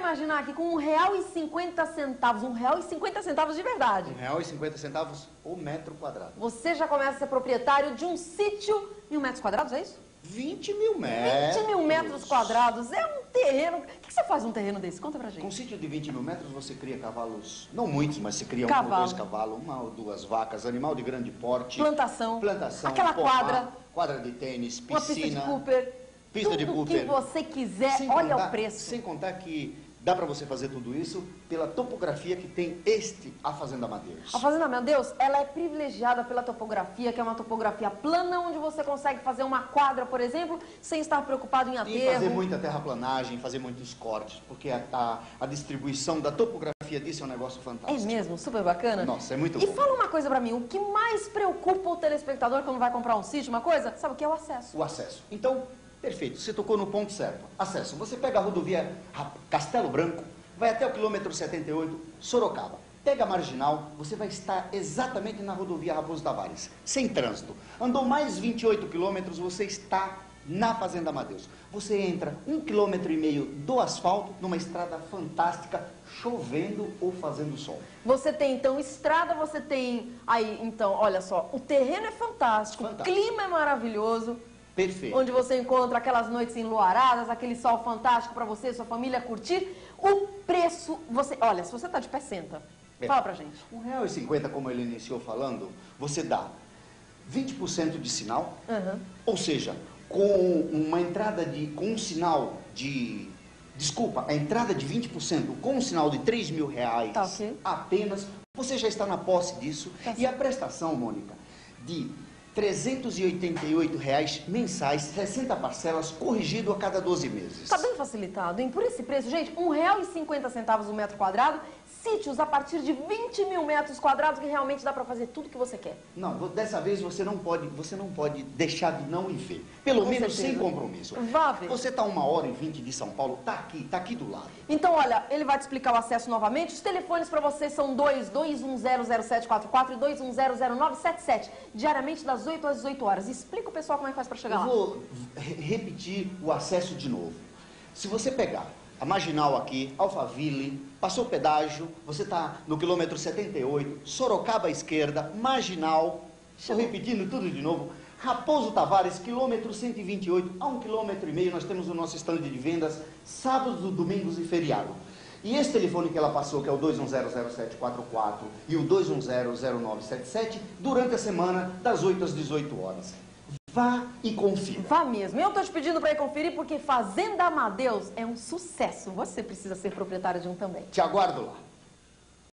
imaginar aqui com R$1,50, R$1,50 de verdade. R$1,50 o metro quadrado. Você já começa a ser proprietário de um sítio, 1.000 metros quadrados, é isso? 20 mil metros. 20 mil metros quadrados, é um terreno. O que você faz num terreno desse? Conta pra gente. Com um sítio de 20 mil metros você cria cavalos, não muitos, mas você cria um ou dois cavalos, uma ou duas vacas, animal de grande porte. Plantação. Aquela quadra. Quadra de tênis, piscina. Uma pista de Cooper. Pista de Cooper. Tudo que você quiser, olha o preço. Sem contar que dá para você fazer tudo isso pela topografia que tem a Fazenda Amadeus. A Fazenda Amadeus, ela é privilegiada pela topografia, que é uma topografia plana, onde você consegue fazer uma quadra, por exemplo, sem estar preocupado em aterro. E fazer muita terraplanagem, fazer muitos cortes, porque a distribuição da topografia disso é um negócio fantástico. É mesmo? Super bacana? Nossa, é muito bom. E fala uma coisa pra mim, o que mais preocupa o telespectador quando vai comprar um sítio, uma coisa? Sabe o que é o acesso? O acesso. Então, perfeito, você tocou no ponto certo. Acesso. Você pega a rodovia Castelo Branco, vai até o quilômetro 78, Sorocaba. Pega a marginal, você vai estar exatamente na rodovia Raposo Tavares, sem trânsito. Andou mais 28 quilômetros, você está na Fazenda Amadeus. Você entra 1,5 km do asfalto, numa estrada fantástica, chovendo ou fazendo sol. Você tem, então, estrada, você tem aí, então, olha só, o terreno é fantástico. O clima é maravilhoso. Perfeito. Onde você encontra aquelas noites enluaradas, aquele sol fantástico para você e sua família curtir. O preço, olha, se você está de pé, senta. Fala pra gente. R$1,50, como ele iniciou falando, você dá 20% de sinal, ou seja, com uma entrada com um sinal de... Desculpa, a entrada de 20% com um sinal de R$3 mil apenas, você já está na posse disso. E a prestação, Mônica, de R$388 mensais, 60 parcelas, corrigido a cada 12 meses. Está bem facilitado, hein? Por esse preço, gente, R$1,50 o metro quadrado, sítios a partir de 20 mil metros quadrados, que realmente dá para fazer tudo que você quer. Não, dessa vez você não pode deixar de não ir ver. Pelo menos sem compromisso. Vá ver. Você está 1h20 de São Paulo, tá aqui do lado. Então, olha, ele vai te explicar o acesso novamente. Os telefones para você são 22100744 e 21000977, diariamente das 8 às 18 horas. Explica o pessoal como é que faz para chegar lá. Eu vou repetir o acesso de novo. Se você pegar a marginal aqui, Alphaville, passou o pedágio, você está no quilômetro 78, Sorocaba à esquerda, marginal, estou repetindo tudo de novo, Raposo Tavares, quilômetro 128, a 1,5 km nós temos o nosso stand de vendas, sábados, domingos e feriado. E esse telefone que ela passou, que é o 21000744 e o 21000977, durante a semana, das 8 às 18 horas. Vá e confira. Vá mesmo. Eu estou te pedindo para ir conferir porque Fazenda Amadeus é um sucesso. Você precisa ser proprietário de um também. Te aguardo lá.